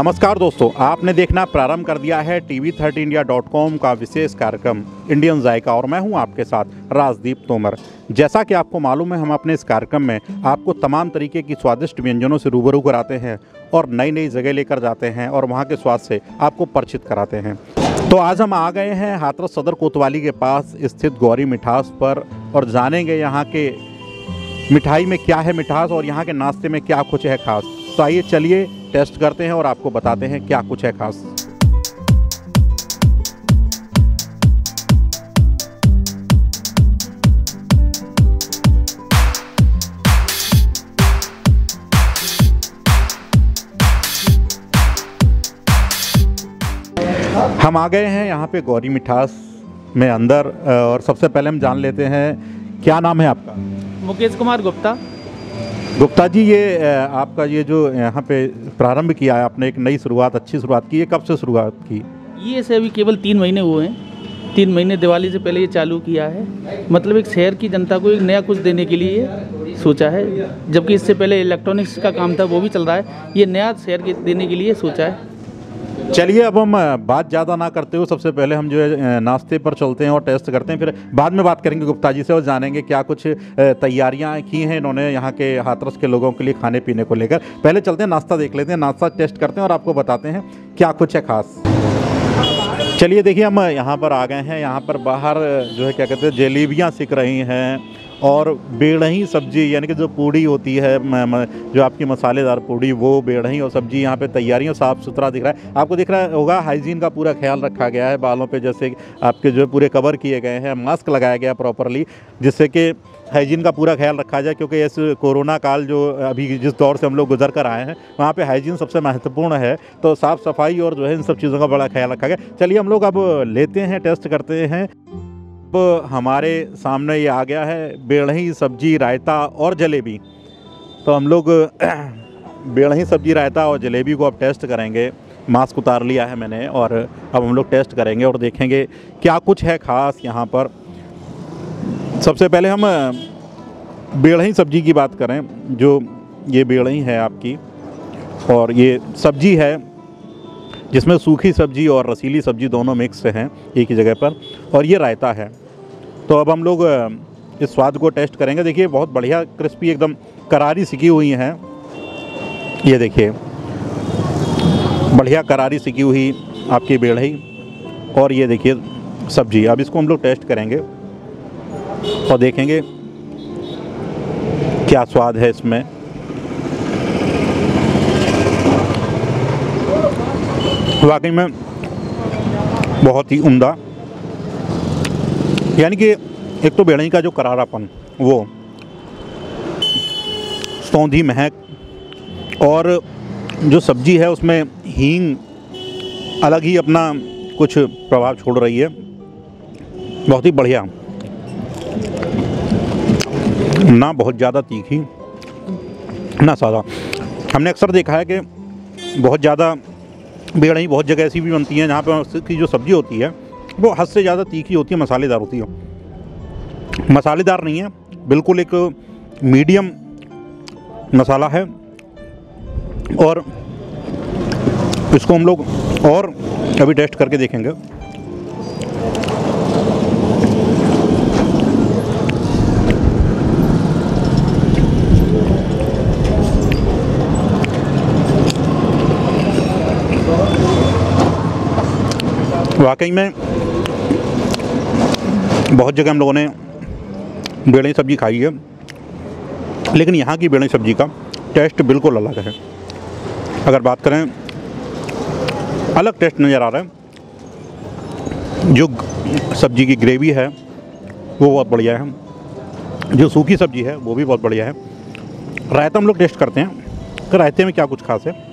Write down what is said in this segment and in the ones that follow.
नमस्कार दोस्तों, आपने देखना प्रारंभ कर दिया है TV30India.com का विशेष कार्यक्रम इंडियन जायका और मैं हूं आपके साथ राजदीप तोमर। जैसा कि आपको मालूम है, हम अपने इस कार्यक्रम में आपको तमाम तरीके की स्वादिष्ट व्यंजनों से रूबरू कराते हैं और नई नई जगह लेकर जाते हैं और वहां के स्वाद से आपको परिचित कराते हैं। तो आज हम आ गए हैं हाथरस सदर कोतवाली के पास स्थित गौरी मिठास पर और जानेंगे यहाँ के मिठाई में क्या है मिठास और यहाँ के नाश्ते में क्या कुछ है खास। तो आइए चलिए टेस्ट करते हैं और आपको बताते हैं क्या कुछ है खास। हम आ गए हैं यहाँ पे गौरी मिठास में अंदर और सबसे पहले हम जान लेते हैं क्या नाम है आपका। मुकेश कुमार गुप्ता। गुप्ता जी, ये आपका ये जो यहाँ पे प्रारंभ किया है आपने, एक नई शुरुआत, अच्छी शुरुआत की है, कब से शुरुआत की? ये से अभी केवल 3 महीने हुए हैं। 3 महीने दिवाली से पहले ये चालू किया है। मतलब एक शहर की जनता को एक नया कुछ देने के लिए सोचा है, जबकि इससे पहले इलेक्ट्रॉनिक्स का काम था वो भी चल रहा है। ये नया शहर के देने के लिए सोचा है। चलिए अब हम बात ज़्यादा ना करते हुए सबसे पहले हम जो है नाश्ते पर चलते हैं और टेस्ट करते हैं, फिर बाद में बात करेंगे गुप्ता जी से और जानेंगे क्या कुछ तैयारियां की हैं इन्होंने यहाँ के हाथरस के लोगों के लिए खाने पीने को लेकर। पहले चलते हैं नाश्ता देख लेते हैं, नाश्ता टेस्ट करते हैं और आपको बताते हैं क्या कुछ है खास। चलिए देखिए, हम यहाँ पर आ गए हैं। यहाँ पर बाहर जो है क्या कहते हैं जलेबियाँ सिक रही हैं और बेड़ही सब्जी यानी कि जो पूड़ी होती है, जो आपकी मसालेदार पूड़ी, वो बेड़ही और सब्जी यहाँ पे तैयारियाँ, साफ़ सुथरा दिख रहा है। आपको दिख रहा होगा हाइजीन का पूरा ख्याल रखा गया है। बालों पे जैसे आपके जो पूरे कवर किए गए हैं, मास्क लगाया गया प्रॉपरली, जिससे कि हाइजीन का पूरा ख्याल रखा जाए, क्योंकि इस कोरोना काल जो अभी जिस दौर से हम लोग गुजर कर आए हैं वहाँ पे हाइजीन सबसे महत्वपूर्ण है। तो साफ़ सफाई और जो है इन सब चीज़ों का बड़ा ख्याल रखा गया। चलिए हम लोग अब लेते हैं, टेस्ट करते हैं। अब हमारे सामने ये आ गया है बेड़ही सब्जी, रायता और जलेबी। तो हम लोग बेड़ही सब्जी, रायता और जलेबी को अब टेस्ट करेंगे। मास्क उतार लिया है मैंने और अब हम लोग टेस्ट करेंगे और देखेंगे क्या कुछ है ख़ास यहाँ पर। सबसे पहले हम बेड़ही सब्जी की बात करें। जो ये बेड़ही है आपकी और ये सब्जी है जिसमें सूखी सब्जी और रसीली सब्जी दोनों मिक्स हैं एक ही जगह पर, और ये रायता है। तो अब हम लोग इस स्वाद को टेस्ट करेंगे। देखिए बहुत बढ़िया क्रिस्पी, एकदम करारी सिकी हुई हैं। ये देखिए बढ़िया करारी सिकी हुई आपकी बेड़ही और ये देखिए सब्जी। अब इसको हम लोग टेस्ट करेंगे और देखेंगे क्या स्वाद है इसमें। वाकई में बहुत ही उम्दा, यानी कि एक तो बेड़ही का जो करारापन, वो सौंधी महक और जो सब्जी है उसमें हींग अलग ही अपना कुछ प्रभाव छोड़ रही है। बहुत ही बढ़िया, ना बहुत ज़्यादा तीखी ना सादा। हमने अक्सर देखा है कि बहुत ज़्यादा बेड़ही बहुत जगह ऐसी भी बनती हैं जहाँ पे उसकी जो सब्ज़ी होती है वो हद से ज़्यादा तीखी होती है, मसालेदार होती है। मसालेदार नहीं है, बिल्कुल एक मीडियम मसाला है। और इसको हम लोग और अभी टेस्ट करके देखेंगे। वाकई में बहुत जगह हम लोगों ने बेड़ही सब्जी खाई है, लेकिन यहाँ की बेड़ही सब्जी का टेस्ट बिल्कुल अलग है। अगर बात करें, अलग टेस्ट नज़र आ रहा है। जो सब्जी की ग्रेवी है वो बहुत बढ़िया है, जो सूखी सब्जी है वो भी बहुत बढ़िया है। रायता हम लोग टेस्ट करते हैं कि रायते में क्या कुछ खास है।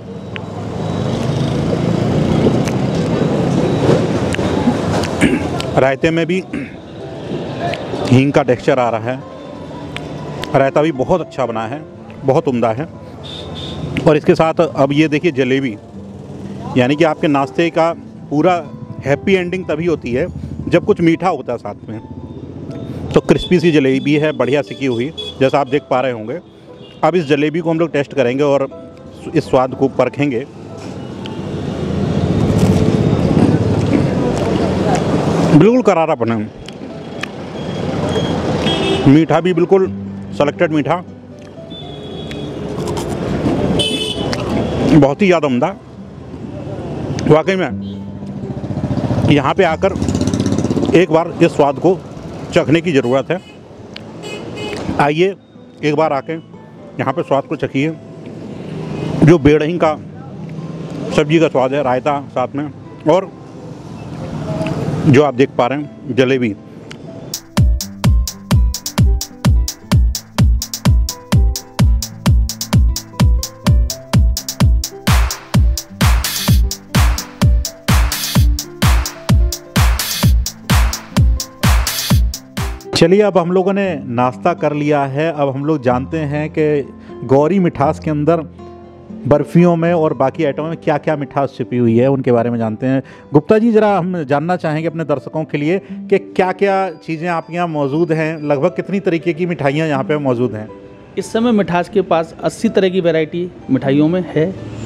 रायते में भी हींग का टेक्सचर आ रहा है। रायता भी बहुत अच्छा बना है, बहुत उम्दा है। और इसके साथ अब ये देखिए जलेबी, यानी कि आपके नाश्ते का पूरा हैप्पी एंडिंग तभी होती है जब कुछ मीठा होता है साथ में। तो क्रिस्पी सी जलेबी है, बढ़िया सिकी हुई, जैसा आप देख पा रहे होंगे। अब इस जलेबी को हम लोग टेस्ट करेंगे और इस स्वाद को परखेंगे बिल्कुल करारापन है, मीठा भी बिल्कुल सेलेक्टेड मीठा, बहुत ही ज़्यादा उम्दा। वाकई में यहाँ पे आकर एक बार इस स्वाद को चखने की ज़रूरत है। आइए एक बार आके यहाँ पे स्वाद को चखिए। जो बेड़ही का सब्जी का स्वाद है, रायता साथ में, और जो आप देख पा रहे हैं जलेबी। चलिए अब हम लोगों ने नाश्ता कर लिया है। अब हम लोग जानते हैं कि गौरी मिठास के अंदर बर्फ़ियों में और बाकी आइटमों में क्या क्या मिठास छिपी हुई है, उनके बारे में जानते हैं। गुप्ता जी, ज़रा हम जानना चाहेंगे अपने दर्शकों के लिए कि क्या क्या चीज़ें आपके यहाँ मौजूद हैं, लगभग कितनी तरीके की मिठाइयाँ यहाँ पे मौजूद हैं? इस समय मिठास के पास 80 तरह की वैरायटी मिठाइयों में है।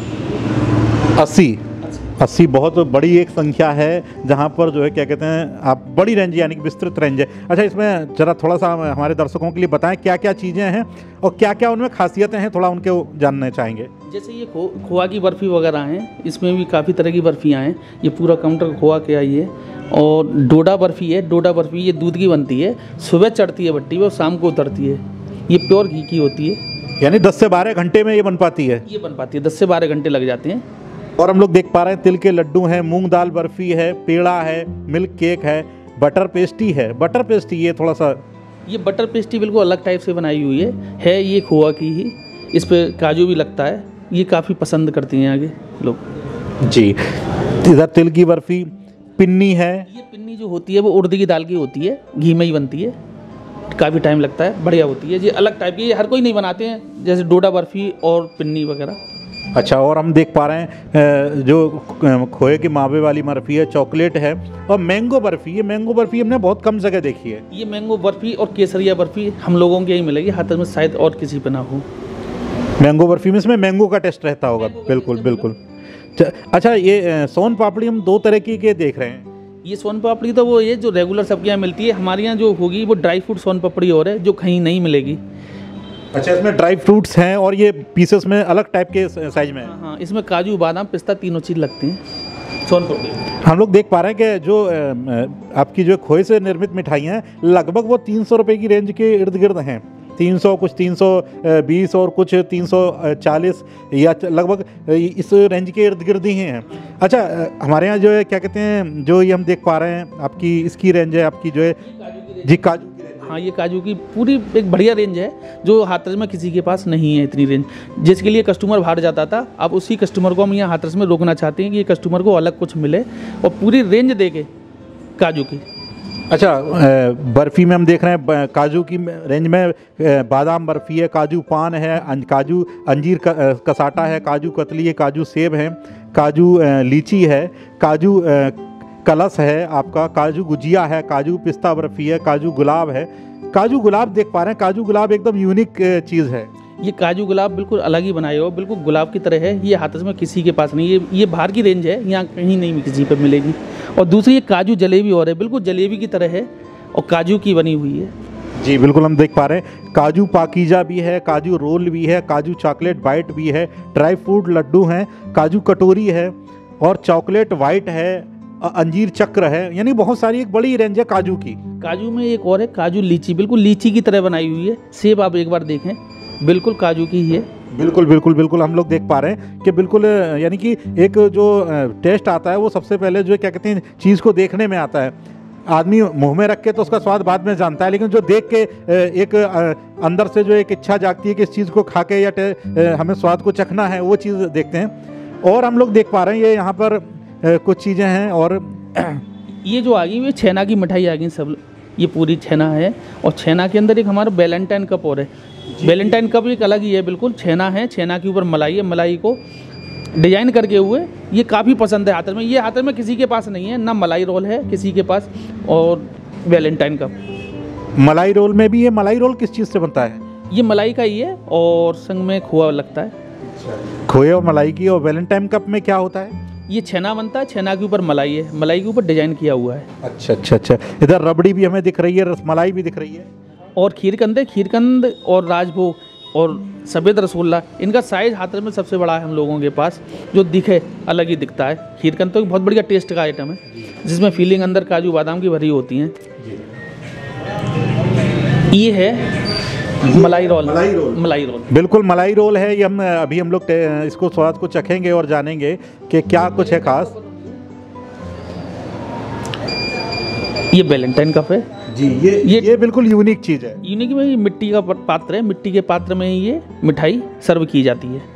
80 बहुत बड़ी एक संख्या है, जहाँ पर जो है क्या कहते हैं आप, बड़ी रेंज यानी कि विस्तृत रेंज है। अच्छा, इसमें ज़रा थोड़ा सा हमारे दर्शकों के लिए बताएं क्या क्या चीज़ें हैं और क्या क्या उनमें खासियतें हैं, थोड़ा उनके जानना चाहेंगे। जैसे ये खोआ की बर्फ़ी वगैरह हैं, इसमें भी काफ़ी तरह की बर्फ़ियाँ हैं। ये पूरा काउंटर खोआ के आई है। और डोडा बर्फ़ी है। डोडा बर्फ़ी ये दूध की बनती है, सुबह चढ़ती है भट्टी में और शाम को उतरती है। ये प्योर घी की होती है, यानी 10 से 12 घंटे में ये बन पाती है? ये बन पाती है, 10 से 12 घंटे लग जाते हैं। और हम लोग देख पा रहे हैं तिल के लड्डू हैं, मूंग दाल बर्फ़ी है, पेड़ा है, मिल्क केक है, बटर पेस्ट्री है। बटर पेस्ट्री ये थोड़ा सा, ये बटर पेस्ट्री बिल्कुल अलग टाइप से बनाई हुई है ये खोआ की ही। इस पर काजू भी लगता है। ये काफ़ी पसंद करती हैं आगे लोग जी। इधर तिल की बर्फ़ी, पिन्नी है। ये पिन्नी जो होती है वो उड़द की दाल की होती है, घी में ही बनती है, काफ़ी टाइम लगता है, बढ़िया होती है। ये अलग टाइप की, ये हर कोई नहीं बनाते हैं, जैसे डोडा बर्फ़ी और पिन्नी वगैरह। अच्छा, और हम देख पा रहे हैं जो खोए की मावे वाली बर्फ़ी है, चॉकलेट है, और मैंगो बर्फ़ी। ये मैंगो बर्फ़ी हमने बहुत कम जगह देखी है। ये मैंगो बर्फ़ी और केसरिया बर्फ़ी हम लोगों के यहीं मिलेगी, हाथ में शायद और किसी पे ना हो। मैंगो बर्फ़ी में इसमें मैंगो का टेस्ट रहता होगा। बिल्कुल बिल्कुल। अच्छा, ये सोन पापड़ी हम 2 तरह की के देख रहे हैं। ये सोन पापड़ी तो वो ये जो रेगुलर सबके यहाँ मिलती है, हमारे यहाँ जो होगी वो ड्राई फ्रूट सोन पापड़ी और है, जो कहीं नहीं मिलेगी। अच्छा, इसमें ड्राई फ्रूट्स हैं और ये पीसेस में अलग टाइप के साइज में है। हाँ, इसमें काजू, बादाम, पिस्ता तीनों चीज़ लगती हैं सोन पापड़ी। हम लोग देख पा रहे हैं कि जो आपकी जो खोए से निर्मित मिठाइयाँ हैं, लगभग वो 300 रुपये की रेंज के इर्द गिर्द हैं। 300, कुछ 320 और कुछ 340, या लगभग इस रेंज के इर्द गिर्द ही हैं। अच्छा, हमारे यहाँ जो है क्या कहते हैं, जो ये हम देख पा रहे हैं आपकी इसकी रेंज है, आपकी जो है जी काजू। हाँ, ये काजू की पूरी एक बढ़िया रेंज है, जो हाथरस में किसी के पास नहीं है इतनी रेंज। जिसके लिए कस्टमर बाहर जाता था, अब उसी कस्टमर को हम यहाँ हाथरस में रोकना चाहते हैं कि ये कस्टमर को अलग कुछ मिले और पूरी रेंज दे के काजू की। अच्छा, बर्फ़ी में हम देख रहे हैं काजू की रेंज में बादाम बर्फ़ी है, काजू पान है, काजू अंजीर कसाटा है, काजू कतली है, काजू सेब है, काजू लीची है, काजू कलश है आपका, काजू गुजिया है, काजू पिस्ता बर्फ़ी है, काजू गुलाब है। काजू गुलाब देख पा रहे हैं, काजू गुलाब एकदम यूनिक चीज़ है। ये काजू गुलाब बिल्कुल अलग ही बनाए हो, बिल्कुल गुलाब की तरह है। ये हाथरस में किसी के पास नहीं, ये बाहर की रेंज है, यहाँ कहीं नहीं किसी पर मिलेगी। और दूसरी ये काजू जलेबी और है, बिल्कुल जलेबी की तरह है और काजू की बनी हुई है। जी बिल्कुल, हम देख पा रहे हैं काजू पाकीजा भी है, काजू रोल भी है, काजू चॉकलेट बाइट भी है, ड्राई फ्रूट लड्डू हैं, काजू कटोरी है और चॉकलेट वाइट है, अंजीर चक्र है, यानी बहुत सारी एक बड़ी रेंज है काजू की। काजू में एक और है काजू लीची, बिल्कुल लीची की तरह बनाई हुई है। सेब आप एक बार देखें, बिल्कुल काजू की ही है। बिल्कुल बिल्कुल बिल्कुल, हम लोग देख पा रहे हैं कि बिल्कुल यानी कि एक जो टेस्ट आता है वो सबसे पहले जो क्या कहते हैं चीज़ को देखने में आता है। आदमी मुंह में रख के तो उसका स्वाद बाद में जानता है, लेकिन जो देख के एक अंदर से जो एक इच्छा जागती है कि इस चीज़ को खा के या हमें स्वाद को चखना है, वो चीज़ देखते हैं। और हम लोग देख पा रहे हैं ये यहाँ पर कुछ चीज़ें हैं। और ये जो आ गई ये छेना की मिठाई आ गई सब, ये पूरी छेना है। और छेना के अंदर एक हमारा वैलेंटाइन कप और है। वैलेंटाइन कप एक अलग ही है, बिल्कुल छेना है, छेना के ऊपर मलाई है, मलाई को डिजाइन करके हुए, ये काफ़ी पसंद है हाथरस में। ये हाथरस में किसी के पास नहीं है, ना मलाई रोल है किसी के पास, और वैलेंटाइन कप। मलाई रोल में भी, ये मलाई रोल किस चीज़ से बनता है? ये मलाई का ही है और संग में खोआ लगता है। खोए और मलाई की। और वैलेंटाइन कप में क्या होता है? ये छेना बनता है, छेना के ऊपर मलाई है, मलाई के ऊपर डिजाइन किया हुआ है। अच्छा अच्छा अच्छा, इधर रबड़ी भी हमें दिख रही है, रसमलाई भी दिख रही है, और खीरकंद और राजभोग और सफ़ेद रसगुल्ला, इनका साइज़ हाथरस में सबसे बड़ा है हम लोगों के पास, जो दिखे अलग ही दिखता है। खीरकंद तो एक बहुत बढ़िया टेस्ट का आइटम है, जिसमें फीलिंग अंदर काजू बादाम की भरी होती हैं। ये है मलाई रोल। मलाई रोल बिल्कुल मलाई रोल है। ये हम लोग इसको स्वाद को चखेंगे और जानेंगे कि क्या कुछ है खास। ये वैलेंटाइन कप है जी, ये बिल्कुल यूनिक चीज़ है। यूनिक में ये मिट्टी का पात्र है, मिट्टी के पात्र में ये मिठाई सर्व की जाती है।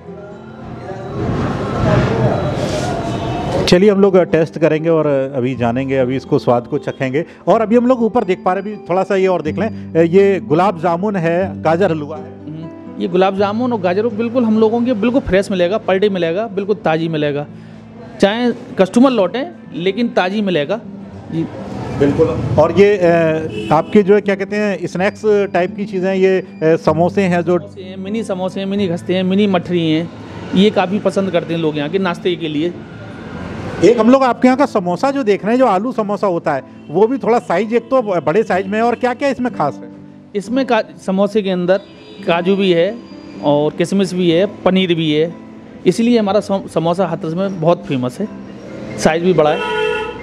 चलिए हम लोग टेस्ट करेंगे और अभी जानेंगे, अभी इसको स्वाद को चखेंगे। और अभी हम लोग ऊपर देख पा रहे हैं, अभी थोड़ा सा ये और देख लें, ये गुलाब जामुन है, गाजर हलवा है। ये गुलाब जामुन और गाजर बिल्कुल हम लोगों के बिल्कुल फ्रेश मिलेगा, पर डे मिलेगा, बिल्कुल ताज़ी मिलेगा, चाहे कस्टमर लौटें लेकिन ताज़ी मिलेगा जी। बिल्कुल। और ये आपके जो है क्या कहते हैं, स्नैक्स टाइप की चीज़ें, ये समोसे हैं, जो मिनी समोसे हैं, मिनी खस्ते हैं, मिनी मठरी हैं, ये काफ़ी पसंद करते हैं लोग यहाँ के नाश्ते के लिए। एक हम लोग आपके यहाँ का समोसा जो देख रहे हैं, जो आलू समोसा होता है, वो भी थोड़ा साइज एक तो बड़े साइज में है, और क्या क्या इसमें खास है? इसमें समोसे के अंदर काजू भी है और किशमिश भी है, पनीर भी है, इसलिए हमारा समोसा हाथरस में बहुत फेमस है, साइज भी बड़ा है।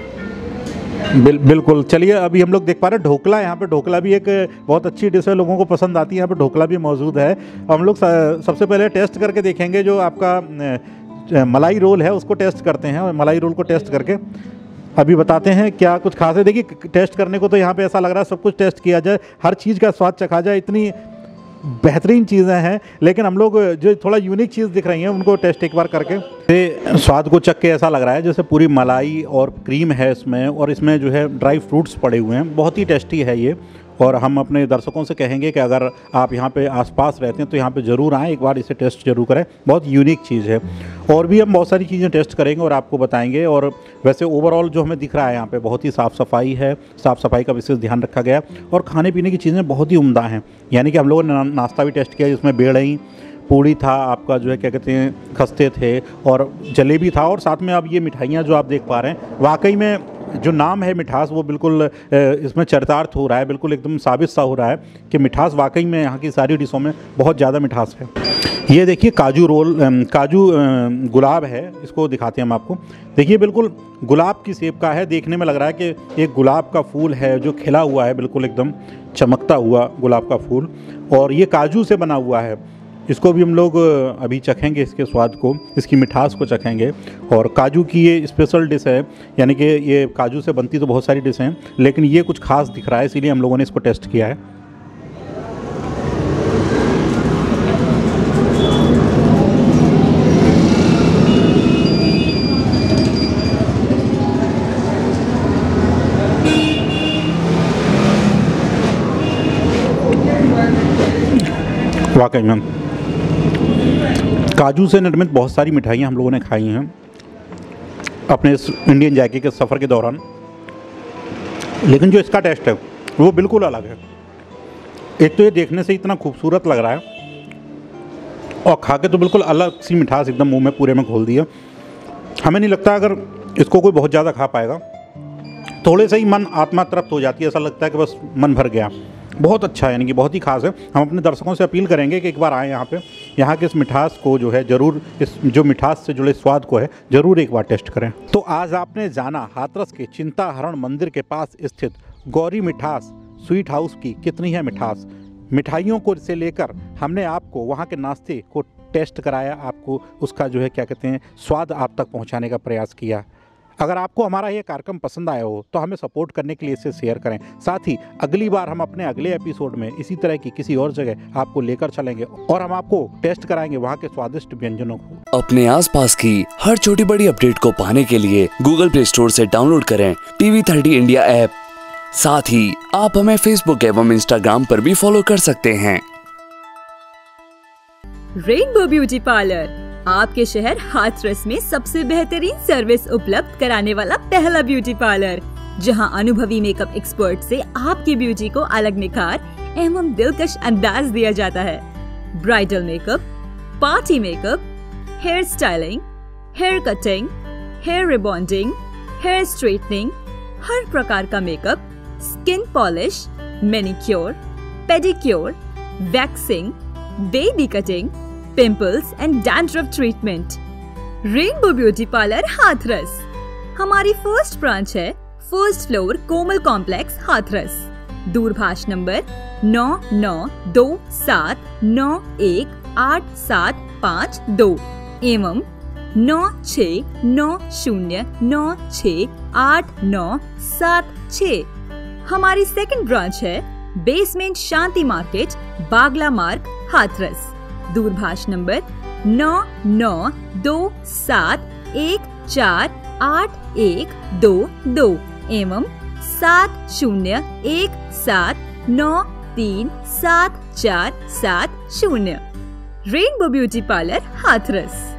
बिल्कुल। चलिए अभी हम लोग देख पा रहे हैं ढोकला, यहाँ पे ढोकला भी एक बहुत अच्छी डिश है, लोगों को पसंद आती है, यहाँ पे ढोकला भी मौजूद है। हम लोग सबसे पहले टेस्ट करके देखेंगे, जो आपका मलाई रोल है उसको टेस्ट करते हैं, मलाई रोल को टेस्ट करके अभी बताते हैं क्या कुछ खास है। देखिए टेस्ट करने को तो यहाँ पे ऐसा लग रहा है सब कुछ टेस्ट किया जाए, हर चीज़ का स्वाद चखा जाए, इतनी बेहतरीन चीज़ें हैं, लेकिन हम लोग जो थोड़ा यूनिक चीज़ दिख रही हैं उनको टेस्ट एक बार करके स्वाद को चख के ऐसा लग रहा है जैसे पूरी मलाई और क्रीम है इसमें, और इसमें जो है ड्राई फ्रूट्स पड़े हुए हैं, बहुत ही टेस्टी है ये। और हम अपने दर्शकों से कहेंगे कि अगर आप यहाँ पे आसपास रहते हैं तो यहाँ पे ज़रूर आएँ, एक बार इसे टेस्ट जरूर करें, बहुत यूनिक चीज़ है। और भी हम बहुत सारी चीज़ें टेस्ट करेंगे और आपको बताएंगे। और वैसे ओवरऑल जो हमें दिख रहा है यहाँ पे बहुत ही साफ़ सफाई है, साफ़ सफाई का विशेष ध्यान रखा गया, और खाने पीने की चीज़ें बहुत ही उम्दा हैं। यानी कि हम लोगों ने नाश्ता भी टेस्ट किया जिसमें बेड़ई पूड़ी था, आपका जो है क्या कहते हैं खस्ते थे, और जलेबी था, और साथ में अब ये मिठाइयाँ जो आप देख पा रहे हैं, वाकई में जो नाम है मिठास वो बिल्कुल इसमें चरितार्थ हो रहा है, बिल्कुल एकदम साबित सा हो रहा है कि मिठास वाकई में यहाँ की सारी डिशों में बहुत ज़्यादा मिठास है। ये देखिए काजू रोल, काजू गुलाब है, इसको दिखाते हैं हम आपको। देखिए बिल्कुल गुलाब की शेप का है, देखने में लग रहा है कि एक गुलाब का फूल है जो खिला हुआ है, बिल्कुल एकदम चमकता हुआ गुलाब का फूल, और ये काजू से बना हुआ है। इसको भी हम लोग अभी चखेंगे, इसके स्वाद को, इसकी मिठास को चखेंगे। और काजू की ये स्पेशल डिश है, यानी कि ये काजू से बनती तो बहुत सारी डिश हैं, लेकिन ये कुछ खास दिख रहा है, इसीलिए हम लोगों ने इसको टेस्ट किया है। वाकई में काजू से निर्मित बहुत सारी मिठाइयाँ हम लोगों ने खाई हैं अपने इस इंडियन जायके के सफ़र के दौरान, लेकिन जो इसका टेस्ट है वो बिल्कुल अलग है। एक तो ये देखने से इतना खूबसूरत लग रहा है, और खा के तो बिल्कुल अलग सी मिठास एकदम मुंह में पूरे में घोल दी है। हमें नहीं लगता अगर इसको कोई बहुत ज़्यादा खा पाएगा, थोड़े से ही मन आत्मा तृप्त हो जाती है, ऐसा लगता है कि बस मन भर गया। बहुत अच्छा है, यानी कि बहुत ही खास है। हम अपने दर्शकों से अपील करेंगे कि एक बार आएँ यहाँ पे, यहाँ के इस मिठास को जो है ज़रूर, इस जो मिठास से जुड़े स्वाद को है ज़रूर एक बार टेस्ट करें। तो आज आपने जाना हाथरस के चिंताहरण मंदिर के पास स्थित गौरी मिठास स्वीट हाउस की कितनी है मिठास। मिठाइयों को से लेकर हमने आपको वहाँ के नाश्ते को टेस्ट कराया, आपको उसका जो है क्या कहते हैं स्वाद आप तक पहुँचाने का प्रयास किया। अगर आपको हमारा ये कार्यक्रम पसंद आया हो तो हमें सपोर्ट करने के लिए इसे शेयर करें। साथ ही अगली बार हम अपने अगले एपिसोड में इसी तरह की किसी और जगह आपको लेकर चलेंगे, और हम आपको टेस्ट कराएंगे वहाँ के स्वादिष्ट व्यंजनों को। अपने आसपास की हर छोटी बड़ी अपडेट को पाने के लिए गूगल प्ले स्टोर से डाउनलोड करें TV30 इंडिया ऐप। साथ ही आप हमें फेसबुक एवं इंस्टाग्राम पर भी फॉलो कर सकते हैं। रेनबो ब्यूटी पार्लर आपके शहर हाथरस में सबसे बेहतरीन सर्विस उपलब्ध कराने वाला पहला ब्यूटी पार्लर, जहां अनुभवी मेकअप एक्सपर्ट से आपकी ब्यूटी को अलग निखार एवं दिलकश अंदाज दिया जाता है। Bridal makeup, party makeup, hair styling, hair cutting, hair rebonding, hair straightening, हर प्रकार का makeup, skin polish, manicure, pedicure, waxing, baby cutting, pimples and dandruff treatment. Rainbow beauty parlour Hathras. हमारी फर्स्ट ब्रांच है first floor Komal complex Hathras. दूरभाष number 9927918752 एवं 9690968976। हमारी second branch है basement Shanti market, Bagla Marg, Hathras. दूरभाष नंबर 9927148122 एवं 7017937470। Rainbow beauty parlour Hathras.